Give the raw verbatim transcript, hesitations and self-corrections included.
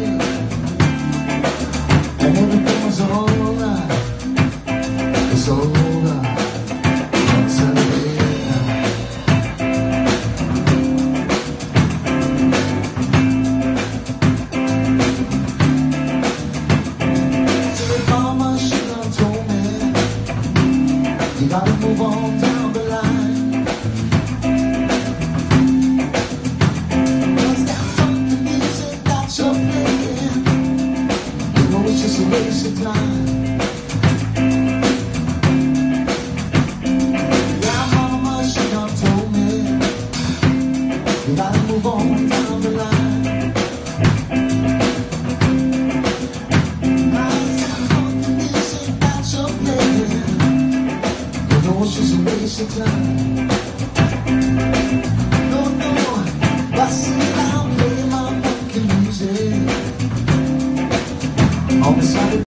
and everything was alright. It's alright on Saturday night. So mama, she done told me you gotta move on down the line. It's just a waste of time. Yeah, mama, she done told me you gotta move on down the line. I said, fuck the music that you're playing. You know it's just a waste of time. No, no, I see now play my fucking music on the side.